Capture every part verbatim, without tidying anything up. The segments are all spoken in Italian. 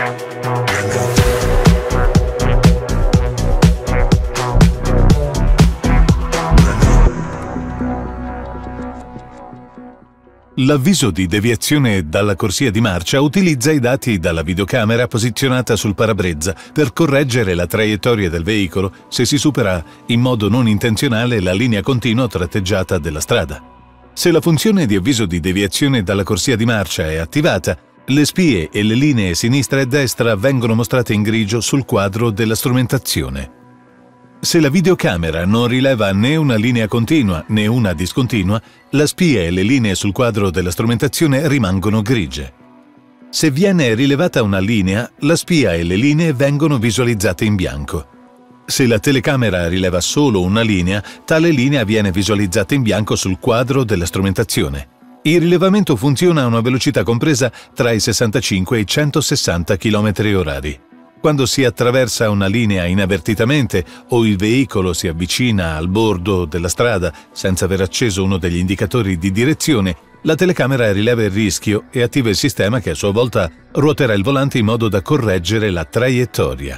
L'avviso di deviazione dalla corsia di marcia utilizza i dati dalla videocamera posizionata sul parabrezza per correggere la traiettoria del veicolo se si supera in modo non intenzionale la linea continua tratteggiata della strada. Se la funzione di avviso di deviazione dalla corsia di marcia è attivata, le spie e le linee sinistra e destra vengono mostrate in grigio sul quadro della strumentazione. Se la videocamera non rileva né una linea continua né una discontinua, la spia e le linee sul quadro della strumentazione rimangono grigie. Se viene rilevata una linea, la spia e le linee vengono visualizzate in bianco. Se la telecamera rileva solo una linea, tale linea viene visualizzata in bianco sul quadro della strumentazione. Il rilevamento funziona a una velocità compresa tra i sessantacinque e i centosessanta chilometri orari. Quando si attraversa una linea inavvertitamente o il veicolo si avvicina al bordo della strada senza aver acceso uno degli indicatori di direzione, la telecamera rileva il rischio e attiva il sistema che a sua volta ruoterà il volante in modo da correggere la traiettoria.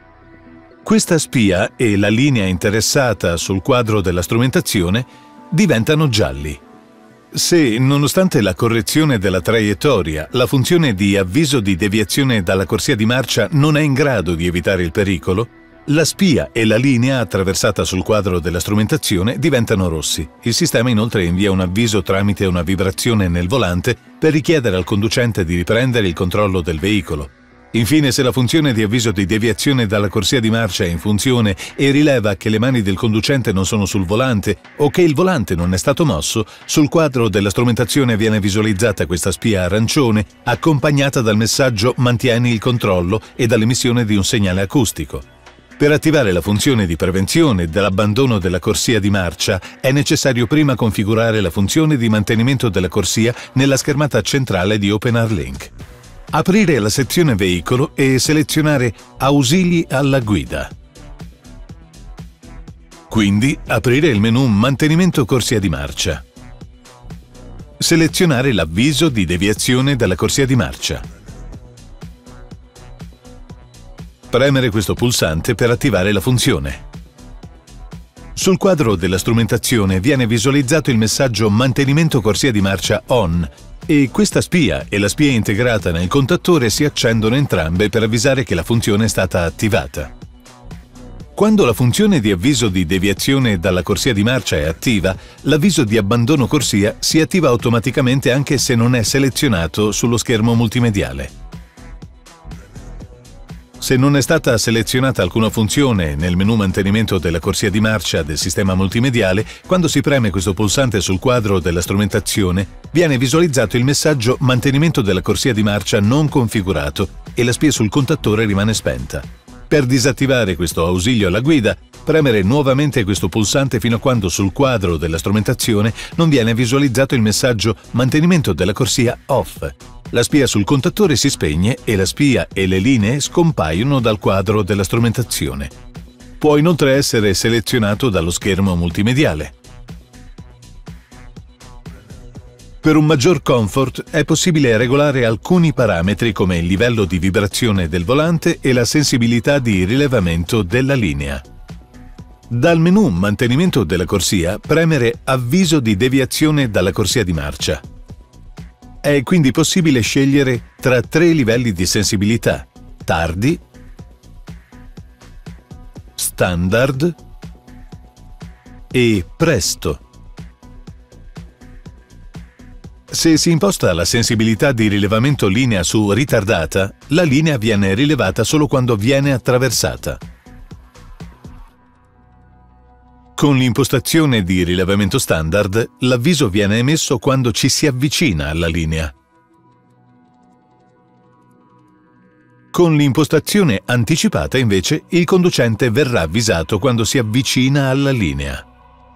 Questa spia e la linea interessata sul quadro della strumentazione diventano gialli. Se, nonostante la correzione della traiettoria, la funzione di avviso di deviazione dalla corsia di marcia non è in grado di evitare il pericolo, la spia e la linea attraversata sul quadro della strumentazione diventano rossi. Il sistema inoltre invia un avviso tramite una vibrazione nel volante per richiedere al conducente di riprendere il controllo del veicolo. Infine, se la funzione di avviso di deviazione dalla corsia di marcia è in funzione e rileva che le mani del conducente non sono sul volante o che il volante non è stato mosso, sul quadro della strumentazione viene visualizzata questa spia arancione accompagnata dal messaggio «Mantieni il controllo» e dall'emissione di un segnale acustico. Per attivare la funzione di prevenzione dell'abbandono della corsia di marcia è necessario prima configurare la funzione di mantenimento della corsia nella schermata centrale di OpenRLink. Aprire la sezione Veicolo e selezionare Ausili alla guida. Quindi aprire il menu Mantenimento corsia di marcia. Selezionare l'avviso di deviazione dalla corsia di marcia. Premere questo pulsante per attivare la funzione. Sul quadro della strumentazione viene visualizzato il messaggio Mantenimento corsia di marcia On e questa spia e la spia integrata nel contattore si accendono entrambe per avvisare che la funzione è stata attivata. Quando la funzione di avviso di deviazione dalla corsia di marcia è attiva, l'avviso di abbandono corsia si attiva automaticamente anche se non è selezionato sullo schermo multimediale. Se non è stata selezionata alcuna funzione nel menu mantenimento della corsia di marcia del sistema multimediale, quando si preme questo pulsante sul quadro della strumentazione, viene visualizzato il messaggio mantenimento della corsia di marcia non configurato e la spia sul contattore rimane spenta. Per disattivare questo ausilio alla guida, premere nuovamente questo pulsante fino a quando sul quadro della strumentazione non viene visualizzato il messaggio mantenimento della corsia off. La spia sul contattore si spegne e la spia e le linee scompaiono dal quadro della strumentazione. Può inoltre essere selezionato dallo schermo multimediale. Per un maggior comfort è possibile regolare alcuni parametri come il livello di vibrazione del volante e la sensibilità di rilevamento della linea. Dal menu Mantenimento della corsia, premere Avviso di deviazione dalla corsia di marcia. È quindi possibile scegliere tra tre livelli di sensibilità: tardi, standard e presto. Se si imposta la sensibilità di rilevamento linea su ritardata, la linea viene rilevata solo quando viene attraversata. Con l'impostazione di rilevamento standard, l'avviso viene emesso quando ci si avvicina alla linea. Con l'impostazione anticipata, invece, il conducente verrà avvisato quando si avvicina alla linea.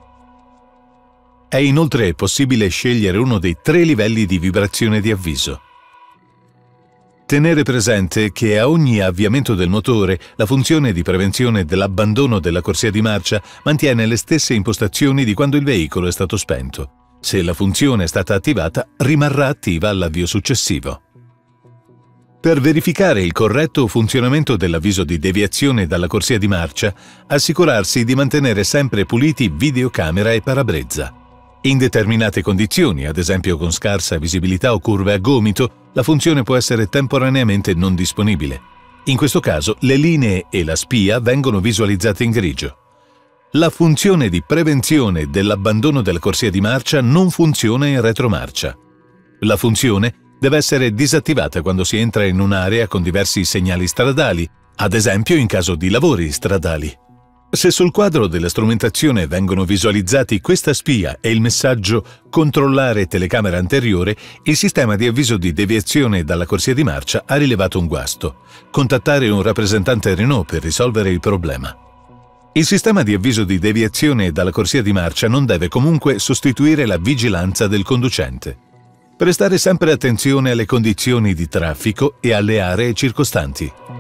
È inoltre possibile scegliere uno dei tre livelli di vibrazione di avviso. Tenere presente che a ogni avviamento del motore la funzione di prevenzione dell'abbandono della corsia di marcia mantiene le stesse impostazioni di quando il veicolo è stato spento. Se la funzione è stata attivata, rimarrà attiva all'avvio successivo. Per verificare il corretto funzionamento dell'avviso di deviazione dalla corsia di marcia, assicurarsi di mantenere sempre puliti videocamera e parabrezza. In determinate condizioni, ad esempio con scarsa visibilità o curve a gomito, la funzione può essere temporaneamente non disponibile. In questo caso, le linee e la spia vengono visualizzate in grigio. La funzione di prevenzione dell'abbandono della corsia di marcia non funziona in retromarcia. La funzione deve essere disattivata quando si entra in un'area con diversi segnali stradali, ad esempio in caso di lavori stradali. Se sul quadro della strumentazione vengono visualizzati questa spia e il messaggio «Controllare telecamera anteriore», il sistema di avviso di deviazione dalla corsia di marcia ha rilevato un guasto. Contattare un rappresentante Renault per risolvere il problema. Il sistema di avviso di deviazione dalla corsia di marcia non deve comunque sostituire la vigilanza del conducente. Prestare sempre attenzione alle condizioni di traffico e alle aree circostanti.